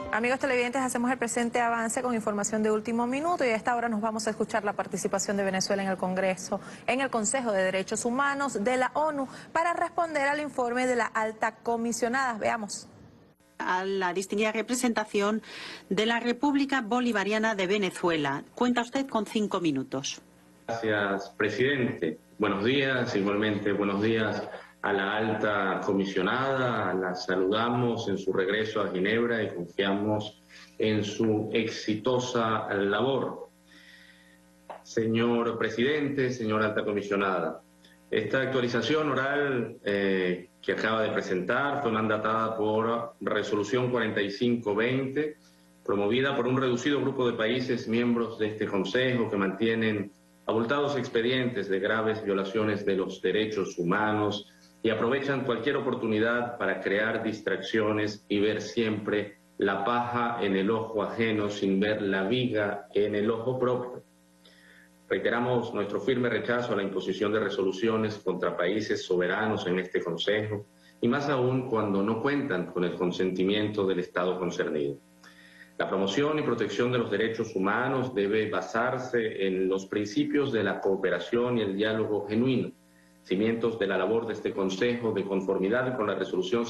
Amigos televidentes, hacemos el presente avance con información de último minuto y a esta hora nos vamos a escuchar la participación de Venezuela en el Congreso, en el Consejo de Derechos Humanos de la ONU, para responder al informe de la alta comisionada. Veamos. A la distinguida representación de la República Bolivariana de Venezuela. Cuenta usted con 5 minutos. Gracias, presidente. Buenos días, igualmente buenos días a la alta comisionada. La saludamos en su regreso a Ginebra y confiamos en su exitosa labor. Señor presidente, señora alta comisionada, esta actualización oral que acaba de presentar fue mandatada por Resolución 4520, promovida por un reducido grupo de países miembros de este Consejo que mantienen abultados expedientes de graves violaciones de los derechos humanos y aprovechan cualquier oportunidad para crear distracciones y ver siempre la paja en el ojo ajeno sin ver la viga en el ojo propio. Reiteramos nuestro firme rechazo a la imposición de resoluciones contra países soberanos en este Consejo, y más aún cuando no cuentan con el consentimiento del Estado concernido. La promoción y protección de los derechos humanos debe basarse en los principios de la cooperación y el diálogo genuino, cimientos de la labor de este Consejo de conformidad con la Resolución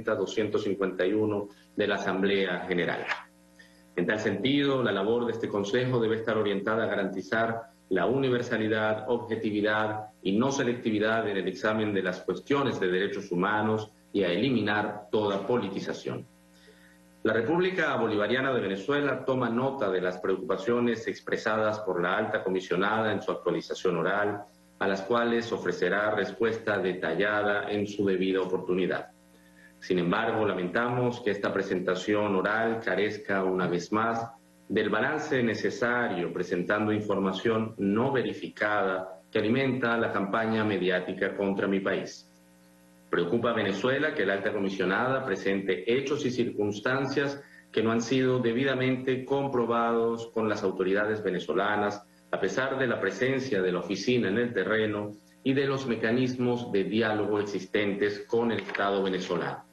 60-251 de la Asamblea General. En tal sentido, la labor de este Consejo debe estar orientada a garantizar la universalidad, objetividad y no selectividad en el examen de las cuestiones de derechos humanos y a eliminar toda politización. La República Bolivariana de Venezuela toma nota de las preocupaciones expresadas por la alta comisionada en su actualización oral, a las cuales ofrecerá respuesta detallada en su debida oportunidad. Sin embargo, lamentamos que esta presentación oral carezca una vez más del balance necesario, presentando información no verificada que alimenta la campaña mediática contra mi país. Preocupa a Venezuela que la alta comisionada presente hechos y circunstancias que no han sido debidamente comprobados con las autoridades venezolanas, a pesar de la presencia de la oficina en el terreno y de los mecanismos de diálogo existentes con el Estado venezolano.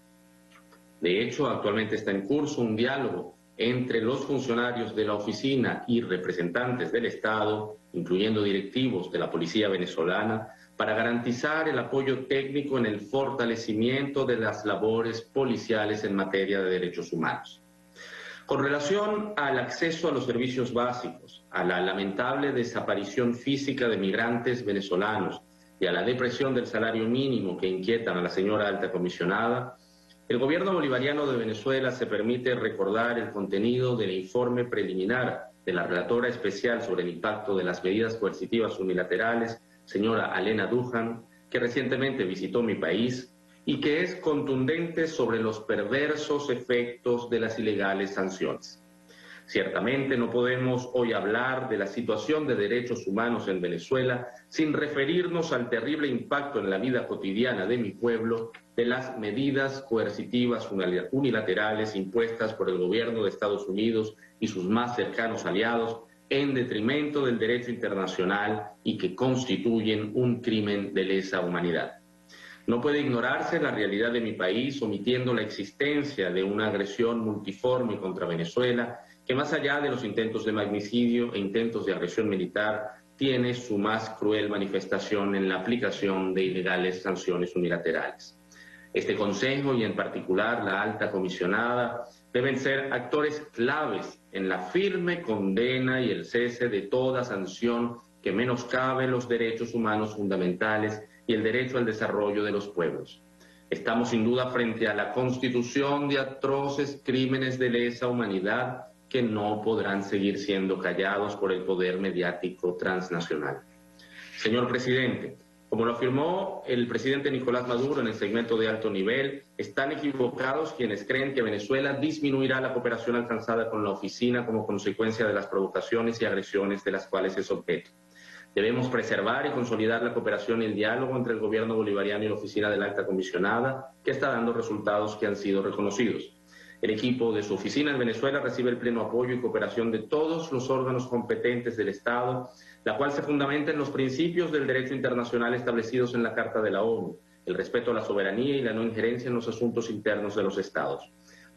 De hecho, actualmente está en curso un diálogo entre los funcionarios de la oficina y representantes del Estado, incluyendo directivos de la Policía venezolana, para garantizar el apoyo técnico en el fortalecimiento de las labores policiales en materia de derechos humanos. Con relación al acceso a los servicios básicos, a la lamentable desaparición física de migrantes venezolanos y a la depresión del salario mínimo que inquietan a la señora alta comisionada, el gobierno bolivariano de Venezuela se permite recordar el contenido del informe preliminar de la relatora especial sobre el impacto de las medidas coercitivas unilaterales, señora Alena Duhan, que recientemente visitó mi país y que es contundente sobre los perversos efectos de las ilegales sanciones. Ciertamente no podemos hoy hablar de la situación de derechos humanos en Venezuela sin referirnos al terrible impacto en la vida cotidiana de mi pueblo de las medidas coercitivas unilaterales impuestas por el gobierno de Estados Unidos y sus más cercanos aliados en detrimento del derecho internacional y que constituyen un crimen de lesa humanidad. No puede ignorarse la realidad de mi país omitiendo la existencia de una agresión multiforme contra Venezuela que, más allá de los intentos de magnicidio e intentos de agresión militar, tiene su más cruel manifestación en la aplicación de ilegales sanciones unilaterales. Este Consejo y en particular la alta comisionada deben ser actores claves en la firme condena y el cese de toda sanción que menoscabe los derechos humanos fundamentales y el derecho al desarrollo de los pueblos. Estamos sin duda frente a la constitución de atroces crímenes de lesa humanidad que no podrán seguir siendo callados por el poder mediático transnacional. Señor presidente, como lo afirmó el presidente Nicolás Maduro en el segmento de alto nivel, están equivocados quienes creen que Venezuela disminuirá la cooperación alcanzada con la oficina como consecuencia de las provocaciones y agresiones de las cuales es objeto. Debemos preservar y consolidar la cooperación y el diálogo entre el gobierno bolivariano y la oficina de la alta comisionada, que está dando resultados que han sido reconocidos. El equipo de su oficina en Venezuela recibe el pleno apoyo y cooperación de todos los órganos competentes del Estado, la cual se fundamenta en los principios del derecho internacional establecidos en la Carta de la ONU, el respeto a la soberanía y la no injerencia en los asuntos internos de los Estados.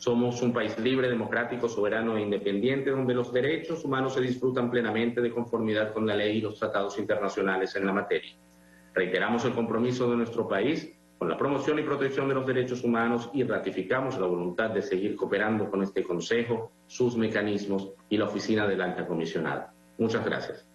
Somos un país libre, democrático, soberano e independiente, donde los derechos humanos se disfrutan plenamente de conformidad con la ley y los tratados internacionales en la materia. Reiteramos el compromiso de nuestro país con la promoción y protección de los derechos humanos y ratificamos la voluntad de seguir cooperando con este Consejo, sus mecanismos y la Oficina de la Alta Comisionada. Muchas gracias.